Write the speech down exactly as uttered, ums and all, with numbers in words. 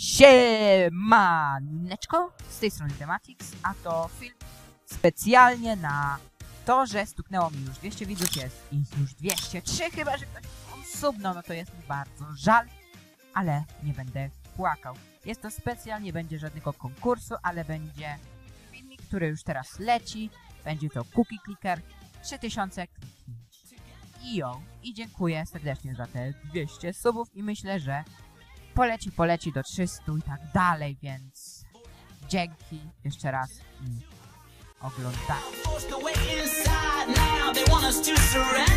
Siemaneczko, z tej strony Tematix, a to film specjalnie na to, że stuknęło mi już dwieście widzów, jest ich już dwieście trzy, chyba że ktoś subnął, no to jest mi bardzo żal, ale nie będę płakał. Jest to specjal, nie będzie żadnego konkursu, ale będzie filmik, który już teraz leci, będzie to Cookie Clicker, trzy tysiące kliknięć. I jo, i dziękuję serdecznie za te dwieście subów i myślę, że poleci, poleci do trzystu i tak dalej, więc dzięki jeszcze raz i oglądamy.